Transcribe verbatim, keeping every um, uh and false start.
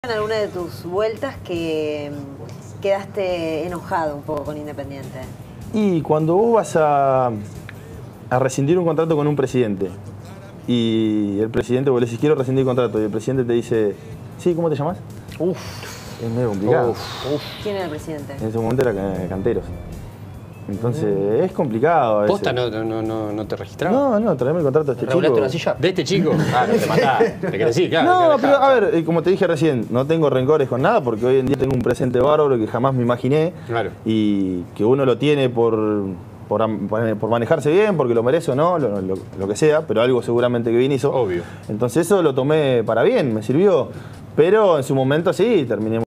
En alguna de tus vueltas que quedaste enojado un poco con Independiente. Y cuando vos vas a, a rescindir un contrato con un presidente y el presidente, vos le decís quiero rescindir el contrato y el presidente te dice, sí, ¿cómo te llamas? Uf. Es medio complicado. Uf, uf. ¿Quién era el presidente? En ese momento era Canteros. Entonces mm. es complicado a veces. ¿Posta no, no, no, no te registraba? No, no, traeme el contrato de este chico. ¿Regulaste la silla? ¿De este chico? Ah, no te matás. Te querés decir, claro. No, claro, pero claro. a ver, eh, como te dije recién, no tengo rencores con nada porque hoy en día tengo un presente bárbaro que jamás me imaginé. Claro. Y que uno lo tiene por, por, por manejarse bien, porque lo merece o no, lo, lo, lo que sea, pero algo seguramente que bien hizo. Obvio. Entonces eso lo tomé para bien, me sirvió. Pero en su momento sí, terminé